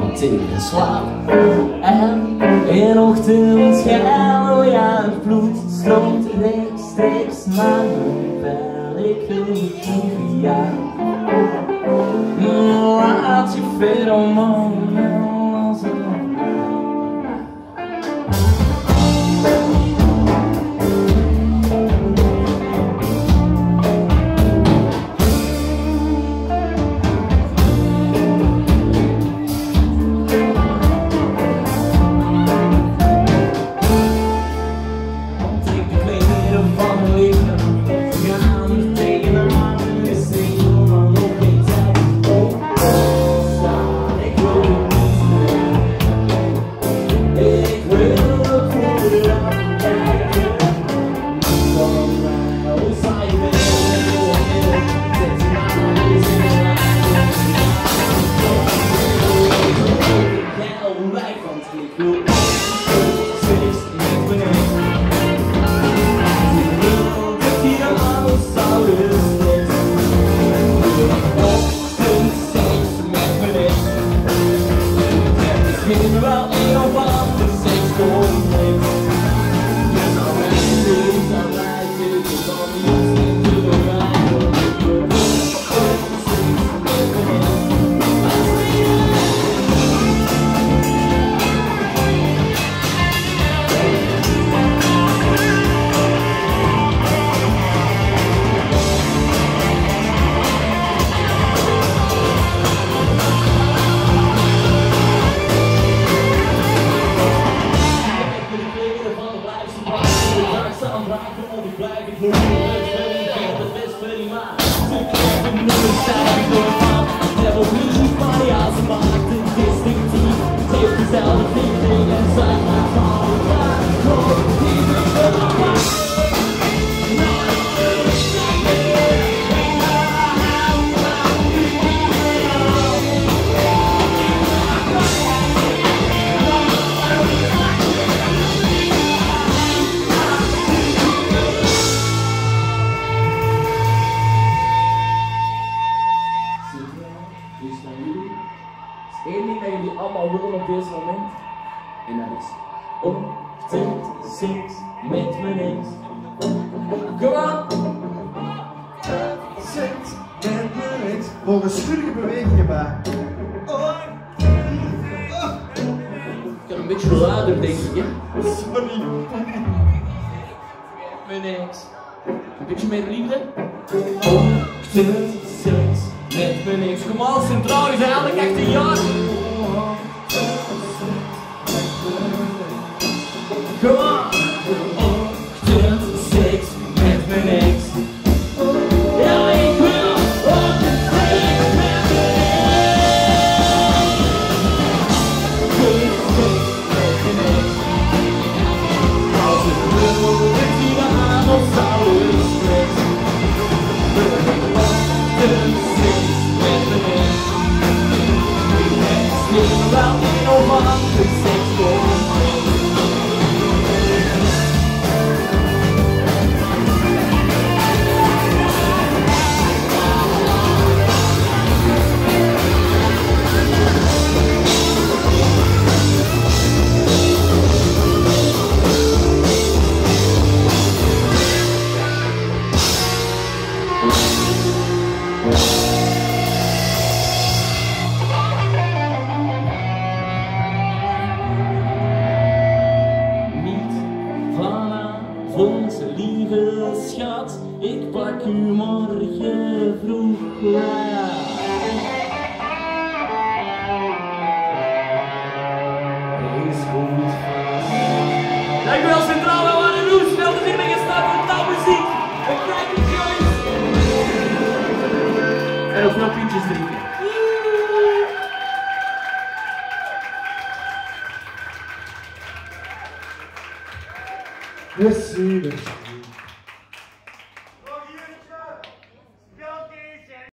tegen slaap. En in ochtendschijn, oh ja, het bloed stroomt rechtstreeks naar mijn vel. Ik wil niet liever jou. Laat je pheromonen als een één ding dat jullie allemaal willen op deze moment. En dat is ochtendseks met mijn ex. Kom aan! Seks met mijn ex. Volgens stuurlijke bewegingen bij. Ik kan een beetje luider, denk ik, hè? Sorry. Mijn ex. Een beetje meer liefde. Ochtendseks met mijn ex. Kom aan, Centraal is eigenlijk 18 jaar. Kom aan! Ochtendseks met mijn ex. Ja, ik wil ochtendseks met mijn ex. Ochtendseks met mijn ex. Als ik wil, dat die aan of zou ik stress. Ochtendseks met mijn ex. Ik heb wel in of andere seks voor mij. Onze lieve schat, ik pak u morgen vroeg. Is goed vast. Dankjewel Centraal, we waren Roes. Veel plezier met gestaan voor taalmuziek. Een kleine joyce. En ook veel pintjes drinken. Yes,